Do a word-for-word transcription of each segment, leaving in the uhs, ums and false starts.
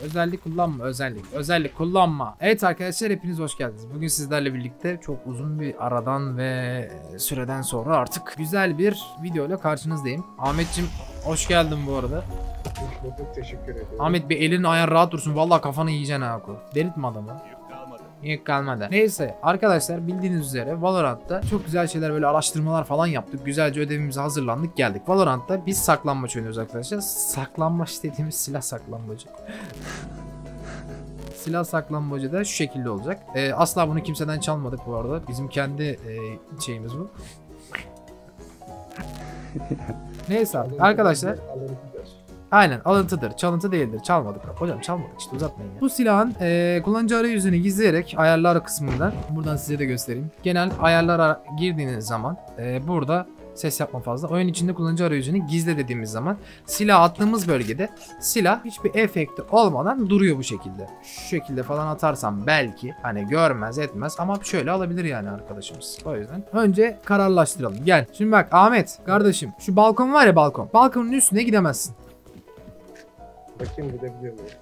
Özellik kullanma, özellik. Özellik kullanma. Evet arkadaşlar, hepiniz hoş geldiniz. Bugün sizlerle birlikte çok uzun bir aradan ve süreden sonra artık güzel bir video ile karşınızdayım. Ahmetciğim hoş geldin bu arada. Hoş bulduk, teşekkür ederim. Ahmet bir elin ayağın rahat dursun. Vallahi kafanı yiyeceksin ha. Delirtme adamı. Yük kalmadı. Neyse arkadaşlar, bildiğiniz üzere Valorant'ta çok güzel şeyler, böyle araştırmalar falan yaptık. Güzelce ödevimize hazırlandık, geldik. Valorant'ta biz saklanmaç oynuyoruz arkadaşlar. Saklanmaç dediğimiz silah saklanmacı. Silah saklanmacı da şu şekilde olacak. Ee, asla bunu kimseden çalmadık bu arada. Bizim kendi e, şeyimiz bu. Neyse arkadaşlar. Aynen, alıntıdır, çalıntı değildir, çalmadık. Hocam çalmadık işte, uzatmayın ya. Bu silahın e, kullanıcı arayüzünü gizleyerek ayarlar kısmından, buradan size de göstereyim. Genel ayarlara girdiğiniz zaman e, burada ses yapma fazla. Oyun içinde kullanıcı arayüzünü gizle dediğimiz zaman silah attığımız bölgede silah hiçbir efekti olmadan duruyor bu şekilde. Şu şekilde falan atarsam belki hani görmez etmez ama şöyle alabilir yani arkadaşımız. O yüzden önce kararlaştıralım. Gel. Şimdi bak Ahmet kardeşim, şu balkon var ya, balkon. Balkonun üstüne gidemezsin. Bakayım gidebiliyor muyum?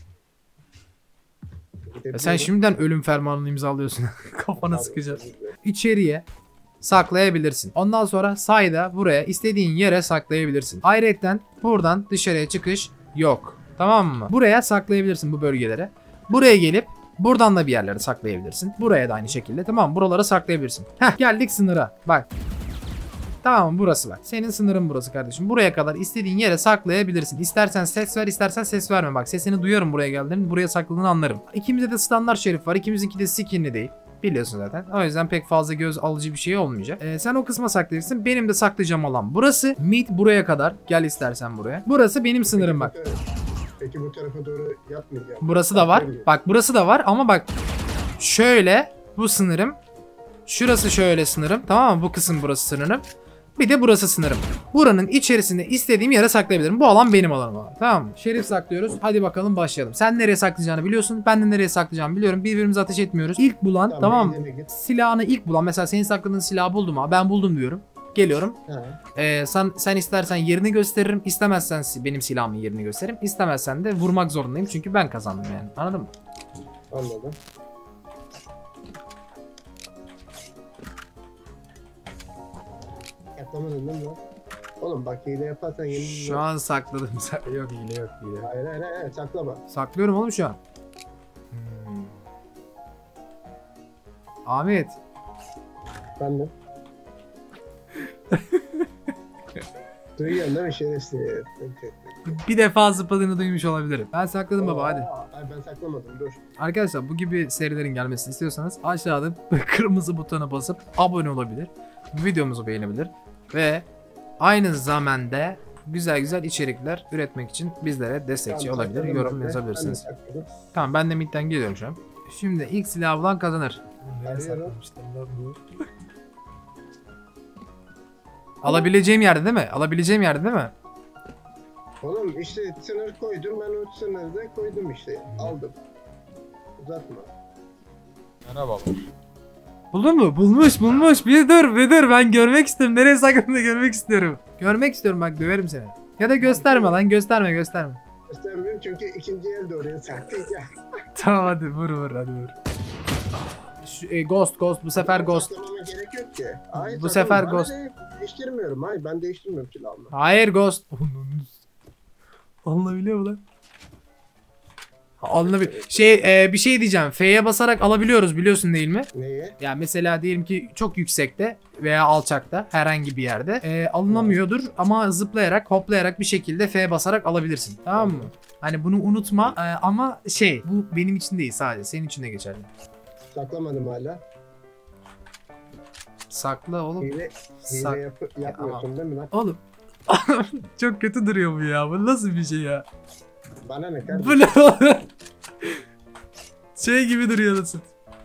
Ya sen şimdiden ölüm fermanını imzalıyorsun. Kafana sıkacağız. İçeriye saklayabilirsin. Ondan sonra sayda buraya istediğin yere saklayabilirsin. Ayrıca buradan dışarıya çıkış yok. Tamam mı? Buraya saklayabilirsin, bu bölgelere. Buraya gelip buradan da bir yerlere saklayabilirsin. Buraya da aynı şekilde, tamam mı? Buralara saklayabilirsin. Heh, geldik sınıra. Bak. Tamam, burası bak. Senin sınırın burası kardeşim. Buraya kadar istediğin yere saklayabilirsin. İstersen ses ver, istersen ses verme. Bak sesini duyarım buraya geldiğini, buraya sakladığını anlarım. İkimizde de standart şerif var. İkimizinki de skinli değil. Biliyorsun zaten. O yüzden pek fazla göz alıcı bir şey olmayacak. Ee, sen o kısma saklayabilirsin. Benim de saklayacağım alan burası. Mid buraya kadar. Gel istersen buraya. Burası benim sınırım bak. Peki bu tarafa doğru yapmayacağım. Burası da var. Bak burası da var ama bak. Şöyle bu sınırım. Şurası şöyle sınırım. Tamam mı? Bu kısım burası sınırım. Bir de burası sınırım. Buranın içerisinde istediğim yere saklayabilirim. Bu alan benim alanım abi. Tamam mı? Şerif saklıyoruz. Hadi bakalım başlayalım. Sen nereye saklayacağını biliyorsun. Ben de nereye saklayacağımı biliyorum. Birbirimize ateş etmiyoruz. İlk bulan tamam, tamam mı? Silahını ilk bulan. Mesela senin sakladığın silahı buldum abi. Ben buldum diyorum. Geliyorum. Ee, sen, sen istersen yerini gösteririm. İstemezsen benim silahımın yerini gösteririm. İstemezsen de vurmak zorundayım. Çünkü ben kazandım yani. Anladın mı? Anladım. Yapamadın değil mi? Oğlum bak hile yaparsan yemin ediyorum. Şu an sakladım. Yok hile yok hile. Hayır hayır hayır saklama. Saklıyorum oğlum şu an. Hmm. Ahmet. Ben de. Duyuyorsun değil mi şerefsiz? Bir defa zıpladığını duymuş olabilirim. Ben sakladım baba, hadi. Hayır ben saklamadım, dur. Arkadaşlar bu gibi serilerin gelmesini istiyorsanız aşağıda kırmızı butona basıp abone olabilir. Videomuzu beğenebilir. Ve aynı zamanda güzel güzel içerikler üretmek için bizlere destekçi tamam, olabilir. Yorum yazabilirsiniz. Ben tamam, ben de midden geliyorum şu an. Şimdi ilk silah bulan kazanır. Alabileceğim yerde değil mi? Alabileceğim yerde değil mi? Oğlum işte sınır koydum, ben o sınırı da koydum işte. Aldım. Uzatma. Merhabalar. Buldun mu? Bulmuş bulmuş. Bir dur bir dur, ben görmek istiyorum. Nereye saklandığını görmek istiyorum. Görmek istiyorum, bak döverim seni. Ya da gösterme lan, gösterme gösterme. Göstermiyorum çünkü ikinci el de oraya saklayacağım. Tamam hadi vur vur hadi vur. Şu, e, ghost ghost bu sefer ghost. Saklamama gerek yok ki. Hayır, bu sefer ben ghost. De değiştirmiyorum. Hayır ben değiştirmiyorum silahımı. Hayır ghost. Alınabiliyor mu lan? Alınabiliyor. Şey e, bir şey diyeceğim. F'ye basarak alabiliyoruz, biliyorsun değil mi? Neyi? Ya mesela diyelim ki çok yüksekte veya alçakta herhangi bir yerde e, alınamıyordur ama zıplayarak, hoplayarak bir şekilde F basarak alabilirsin. Tamam mı? Hani bunu unutma e, ama şey, bu benim için değil, sadece senin için de geçerli. Saklamadım hala. Sakla oğlum. Hile, hile Sak yap yapmıyorsun ya, değil mi lan? Oğlum. Çok kötü duruyor bu ya. Bu nasıl bir şey ya? Bana ne kardeşim? Bu ne? Şey gibi duruyor nasıl?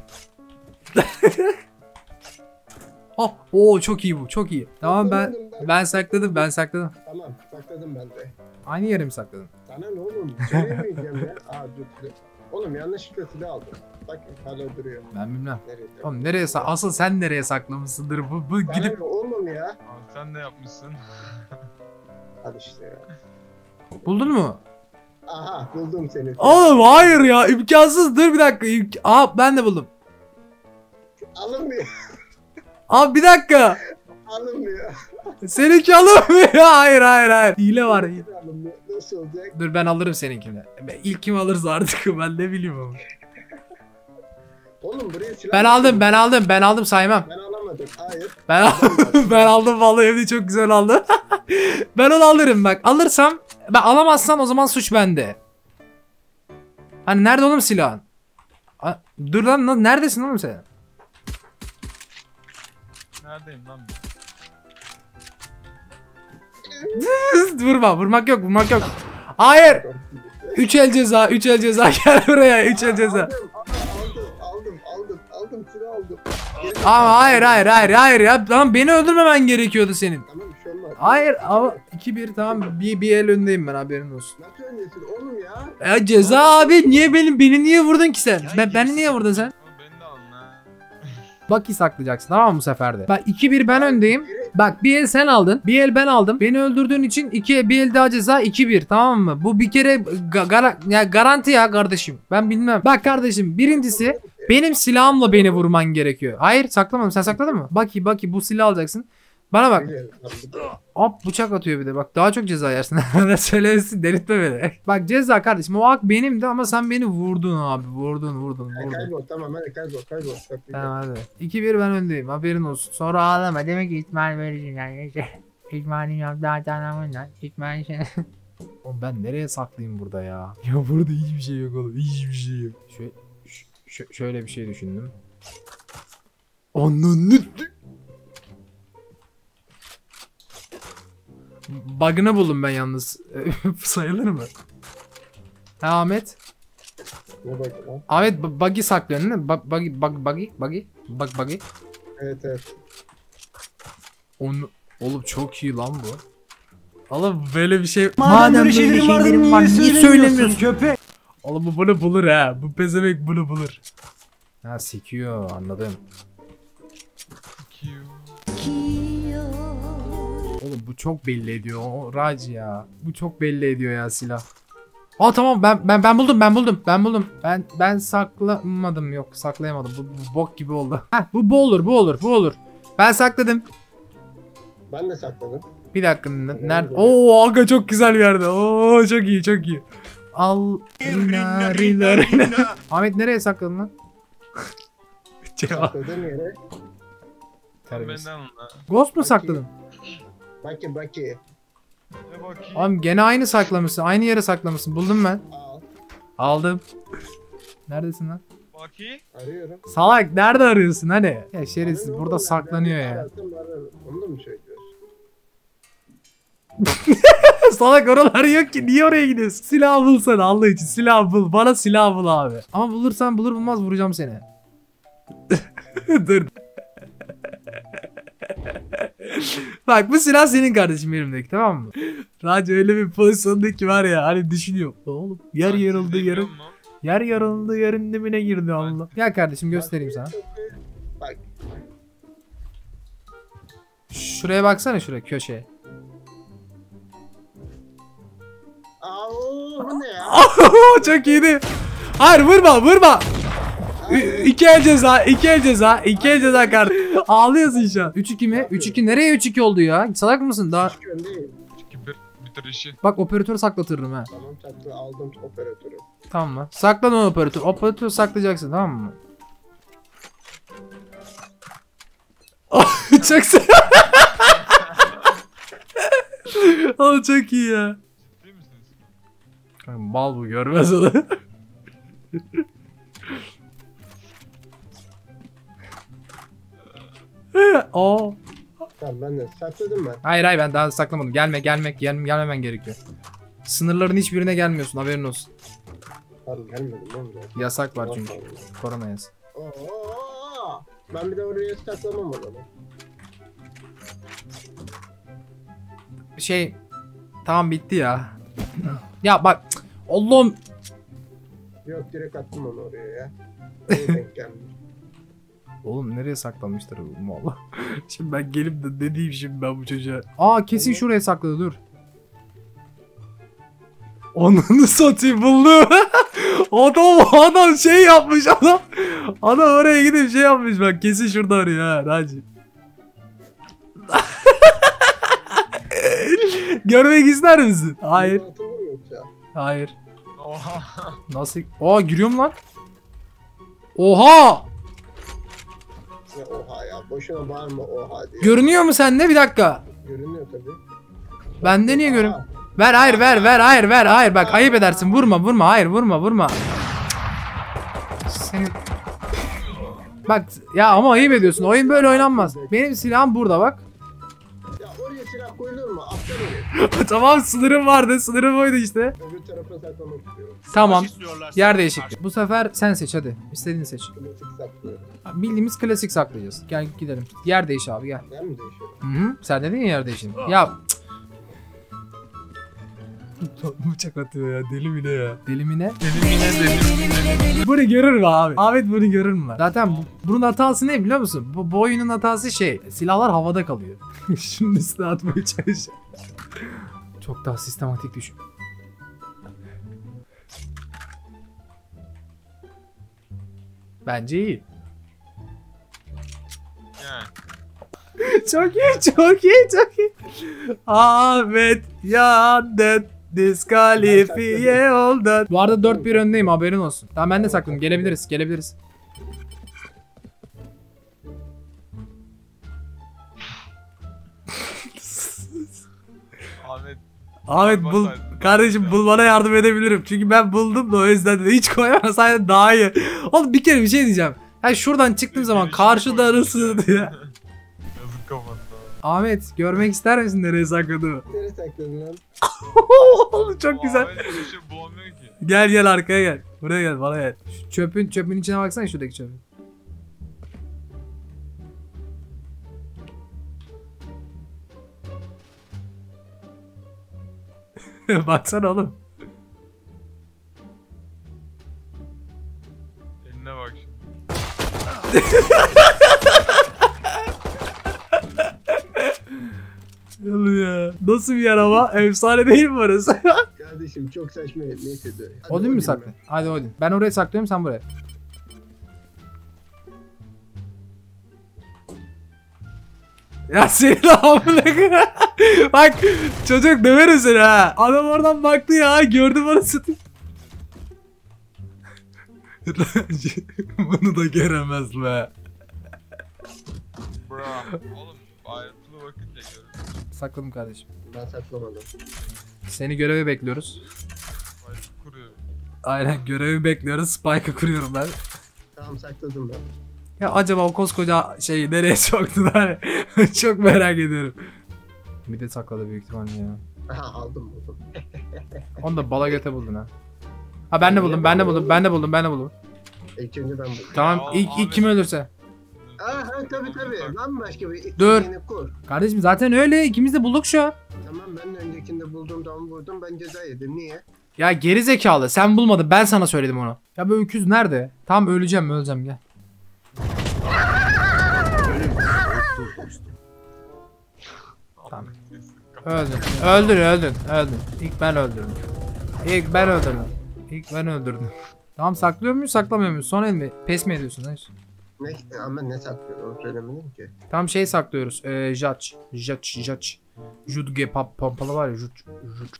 Oh, oo çok iyi bu, çok iyi. Tamam ben ben sakladım, ben sakladım. Tamam, sakladım ben de. Aynı yere mi sakladın? Sana ne oğlum? Söyleyemeyeceğim ya. Aa dur, dur. Oğlum yanlışlıkla silah aldım. Bak hala duruyor. Ben bilmem. Nereye? Oğlum nereye sa asıl sen nereye saklamışsındır bu bu Bana gidip. ne oğlum ya? Abi sen ne yapmışsın? Hadi işte ya. Buldun mu? Aha buldum seni. Oğlum hayır ya, imkansız. Dur bir dakika. İmk- Aa ben de buldum. Alınmıyor. Abi bir dakika. Alınmıyor. Seninki alınmıyor. Hayır hayır hayır. Hile var. Alınmıyor. Nasıl olacak? Dur ben alırım seninkini. Ben- İlk kim alırsa artık ben ne bileyim ama. Oğlum buraya silah Ben aldım ben aldım ben aldım saymam. Ben alamadım. Hayır. Ben ben aldım vallahi, evde çok güzel aldım. Ben onu alırım bak. Alırsam, ben alamazsam o zaman suç bende. Hani nerede oğlum silahın? A- Dur lan, lan neredesin oğlum sen? Neredeyim lan ben? Vurma, vurmak yok, vurmak yok. Hayır. Üç el ceza, üç el ceza, gel buraya, üç el ceza. Aldım, aldım, aldım, aldım, aldım, silah aldım. Geri- Ama hayır hayır hayır hayır ya. Tamam, beni öldürmemen gerekiyordu senin. Tamam bir şey olmaz. Hayır ama iki bir tamam, bir, bir el öndeyim ben, haberin olsun. Nasıl önlesin oğlum ya? Ya ceza abi, niye benim beni niye vurdun ki sen? Ben beni niye vurdun sen? Oğlum beni de alın ha. Bucky saklayacaksın tamam mı bu sefer de? Bak iki bir ben öndeyim. Bak bir el sen aldın, bir el ben aldım. Beni öldürdüğün için iki bir el daha ceza, iki bir tamam mı? Bu bir kere ga- gara- ya garanti ya kardeşim. Ben bilmem. Bak kardeşim, birincisi benim silahımla beni vurman gerekiyor. Hayır saklamadım. Sen sakladın mı? Bucky Bucky bu silah alacaksın. Bana bak. Biliyorum, aldım. Hop bıçak atıyor bir de, bak daha çok ceza yersin. Bana söylemesin, delirtme beni. Bak ceza kardeşim, o hak benimdi ama sen beni vurdun abi. Vurdun vurdun Hadi vurdun. kaybol tamam hadi kaybol kaybol. Tamam hadi. iki bir ben öndeyim, haberin olsun. Sonra ağlama, demek ki ihtimal vereceğim yani. İhtimalim yok daha tanımından. İhtimal şey. Oğlum ben nereye saklayayım burada ya? Ya burada hiçbir şey yok oğlum. Hiçbir şey yok. Şöyle, ş- şöyle bir şey düşündüm. Ananı... Bug'ını buldum ben yalnız. Sayılır mı? Ha Ahmet. Ne bak lan? Ahmet bu- bug'i saklıyorsun değil mi? Bug, bug'i, bug, bug'i, bug'i, bug, bug'i. Evet evet. Onu, oğlum çok iyi lan bu. Oğlum böyle bir şey. Madem böyle şeylerin vardı niye söylemiyorsun köpek? Oğlum bu bunu bulur ha. Bu pezevenk bunu bulur. Ha sekiyor, anladım. Q. Oğlum bu çok belli ediyor o Raci ya. Bu çok belli ediyor ya silah. Aa tamam, ben ben ben buldum ben buldum ben buldum. Ben ben saklamadım, yok saklayamadım. Bu, bu bok gibi oldu. Heh, bu bu olur bu olur bu olur. Ben sakladım. Ben de sakladım. Bir dakika n- nerede? Oo aga çok güzel bir yerde. Oo çok iyi çok iyi. Al. Rina, rina, rina. Ahmet nereye sakladın lan? Cevap. Sakladığım yere. Terbiyesiz. Benden alın ha. Ghost mu sakladın? Baki baki. Ne bakayım. Oğlum gene aynı saklamışsın. Aynı yere saklamışsın. Buldum ben. Al. Aldım. Neredesin lan? Bakayım. Arıyorum. Salak nerede arıyorsun hani? Ya şerefsiz Arıyorum burada oğlum, saklanıyor ben ya. aradım, arıyorum. Onu da mı söylüyorsun? Salak oralar yok ki, niye oraya gidiyorsun? Silah bulsana Allah için, silah bul. Bana silah bul abi. Ama bulursan bulur bulmaz vuracağım seni. Dur. Bak bu silah senin kardeşim, elimdeki tamam mı? Raci öyle bir pozisyondaki var ya, hani düşünüyor. Oğlum yer Bak, yarıldı siz de yarım. görüyor musun? Yer yarıldı yerin dibine girdi Allah. Gel kardeşim göstereyim sana. Bak. Şuraya baksana, şuraya köşeye. Aa bu ne ya? Çok iyiydi. Hayır vurma vurma. Ü- İki el ceza, iki el ceza, iki el ceza kardeşim. Ağlıyorsun şu an. üç iki mi? üç iki nereye üç iki oldu ya? Salak mısın daha? Hiç öndeyim. iki bir bitir işi. Bak operatörü saklatırım ha. Tamam saklı aldım operatörü. Tamam mı? Saklan o operatör. Operatörü saklayacaksın tamam mı? Çok se- Oğlum çok iyi ya. Ciddi misiniz? Mal bu, görmez onu. Oo. Tamam ben de sakladım ben. Hayır hayır ben daha saklamadım. Gelme gelmek gel gelmemen gerekiyor. Sınırların hiçbirine gelmiyorsun, haberin olsun. Pardon gelmedim oğlum zaten. Yasak var çünkü. Korona yasak. Oo, ben bir de oraya saklamam o zaman. Şey tamam bitti ya. Ya bak Allah'ım. Yok direkt attım onu oraya ya. Oraya denk gelmiş. Oğlum nereye saklanmıştır bu mal? Şimdi ben gelip de ne diyeyim şimdi ben bu çocuğa? Aa kesin şuraya sakladı, dur. Onunu satayım buldu. Adam adam şey yapmış adam. Adam oraya gidip şey yapmış bak kesin şurada arıyor ha Naci. Görmek ister misin? Hayır. Atılır mı yoksa? Hayır. Oha. Nasıl? Aa giriyorum lan. Oha! Ya oha ya. Boşuna bağırma oha diye. Görünüyor mu sende? Bir dakika. Görünüyor tabii. Bende niye görün? Aa, Ver hayır ver ver hayır ver hayır bak ayıp edersin vurma vurma hayır vurma vurma. Senin... Bak ya ama ayıp ediyorsun oyun böyle oynanmaz. Benim silahım burada bak. Ya oraya silah koyulur mu? Aptal oraya. Tamam sınırım vardı sınırım oydu işte. Öbür tarafa saklamak istiyorum. Tamam yer değişikliği. Bu sefer sen seç hadi istediğini seç. Klasik saklıyorum. Bildiğimiz klasik saklayacağız. Gel gidelim. Yer değiş abi gel. Ben mi değişiyorum? Hı hı. Sen dedin ya yer değişin. Ya bıçak atıyor ya deli mi ne ya? Deli mi ne? Bunu görür mü abi? Ahmet bunu görür mü lan? Zaten bu, bunun hatası ne biliyor musun? Bu, bu oyunun hatası şey silahlar havada kalıyor. Şunun üstüne atmaya çalışıyor. Çok daha sistematik düşün. Bence iyi. Yani. Çok iyi, çok iyi, çok iyi. Ahmet yandın, diskalifiye oldun. Bu arada dört bir öndeyim haberin olsun. Tamam ben de sakladım. Gelebiliriz, gelebiliriz. Ahmet. Ahmet bul, kardeşim bulmana yardım edebilirim. Çünkü ben buldum da o yüzden de hiç koymasaydın daha iyi. Oğlum bir kere bir şey diyeceğim. Yani şuradan çıktığım zaman karşıda arası diye. Yazık kafanda. Ahmet görmek ister misin nereye sakladığımı? Nereye sakladın lan? Oğlum çok güzel. Ahmet bir şey bulamıyor ki. Gel gel arkaya gel. Buraya gel bana gel. Şu çöpün çöpün içine baksana şuradaki çöpün. Baksana oğlum. Eline bak şimdi. Oğlum ya. Nasıl bir yer ama? Efsane değil mi orası? Kardeşim çok saçma. Neyse de. Hadi Odin mi Odin saklı? ben. Hadi Odin. Ben oraya saklıyorum sen buraya. Ya senin amına. Bak çocuk döverim seni ha. Adam oradan baktı ya gördüm orası. Bunu da göremez be. Bra. Oğlum ayrıntılı bakınca görüyorum. Sakladım kardeşim. Ben saklamadım. Seni göreve bekliyoruz. Ay kuruyor. Aynen görevi bekliyoruz. Spike'ı kuruyorum ben. Tamam sakladım ben. Ya acaba o koskoca şeyi nereye soktular? Çok merak ediyorum. Bir de sakladı büyük ihtimalle ya. Aha aldım buldum. Onu da bala göte buldun ha. Ha ben de buldum, ben de buldum, ben de buldum, ben de buldum. İlk önce ben buldum. Tamam Ya, ilk, ilk Ahmet. kim ölürse. Aha tabii tabii. Lan başka bir ilk Dur. yeni kur. Kardeşim zaten öyle ikimiz de bulduk şu an. Tamam ben de öncekinde bulduğumdan vurdum. Ben ceza yedim. Niye? Ya geri zekalı sen bulmadın ben sana söyledim onu. Ya bu öküz nerede? Tam öleceğim öleceğim gel. Tamam. Öldün. Öldür öldün öldün. İlk ben öldürdüm. İlk ben öldürdüm. İlk ben öldürdüm. Tamam saklıyor muyuz saklamıyor muyuz? Son el mi? Pes mi ediyorsun? Hayır. Ne? Ama ne saklıyorum onu söylemedim ki. Tam şey saklıyoruz. Ee, Judge. Judge. Judge. Judge pap pompalı var ya. Judge. Judge.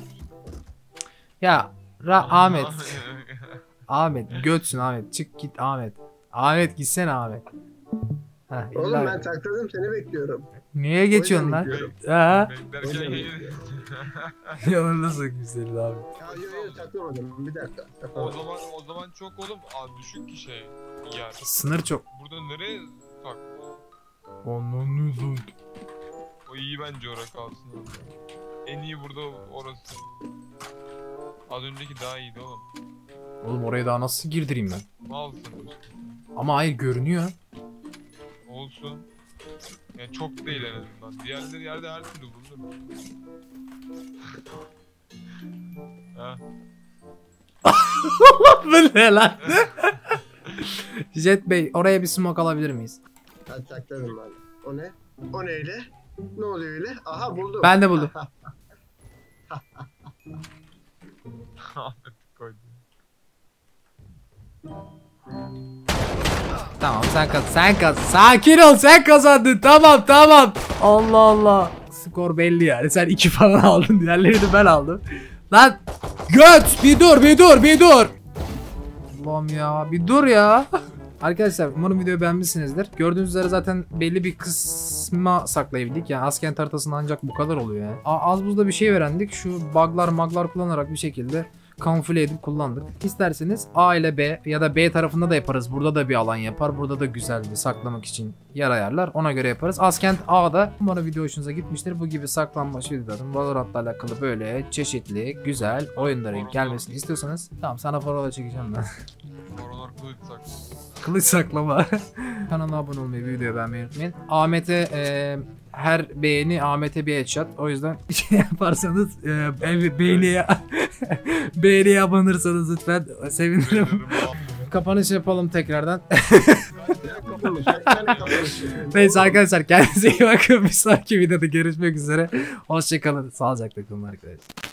Ya Ra Ahmet. Ahmet götsün Ahmet. Çık git Ahmet. Ahmet gitsene Ahmet. Heh, Oğlum illa- ben sakladım seni bekliyorum. Niye geçiyorsun O yüzden lan? bekliyorum. Ha? Beklerken O yüzden yayın. bekliyorum. Yalan nasıl güzel abi. Ya yok yok saklamadım. Bir dakika. O Saklamadım. zaman o zaman çok oğlum. Aa, düşük ki şey yer. Sınır çok. Burada nereye saklı? Onun O iyi bence oraya kalsın. En iyi burada orası. Az önceki daha iyiydi oğlum. Oğlum oraya daha nasıl girdireyim ben? Malsın. Ama hayır görünüyor. Olsun. Yani çok değil en azından. Diğerleri yerde her türlü bulunur. Ha. Bu ne lan? Jet Bey oraya bir smoke alabilir miyiz? Ben sakladım ben. O ne? O neyle? Ne oluyor öyle? Aha buldum. Ben de buldum. Ahmet koydu. Tamam sen kaz sen kaz sakin ol sen kazandın tamam tamam. Allah Allah. Skor belli yani sen iki falan aldın diğerlerini ben aldım. Lan göt bir dur bir dur bir dur. Allah'ım ya bir dur ya. Arkadaşlar umarım videoyu beğenmişsinizdir. Gördüğünüz üzere zaten belli bir kısma saklayabildik. Yani Askent haritasında ancak bu kadar oluyor yani. A az buzda bir şey öğrendik. Şu buglar maglar kullanarak bir şekilde kamufle edip kullandık. İsterseniz A ile B ya da B tarafında da yaparız. Burada da bir alan yapar. Burada da güzel bir saklamak için yer ayarlar. Ona göre yaparız. Askent A'da umarım video hoşunuza gitmiştir. Bu gibi saklanmaç videoların Valorant'la alakalı böyle çeşitli güzel oyunların gelmesini istiyorsanız tamam sana parola çekeceğim ben. Oralar kılıç saklı. Kılıç saklama. Kanala abone olmayı, videoyu beğenmeyi unutmayın. Ahmet'e e, her beğeni Ahmet'e bir headshot. O yüzden şey yaparsanız e, beğeniye beğeniye abanırsanız lütfen sevinirim. Kapanış yapalım tekrardan. Neyse arkadaşlar kendinize iyi bakın. Bir sonraki videoda görüşmek üzere. Hoşçakalın. Sağlıcakla kalın arkadaşlar.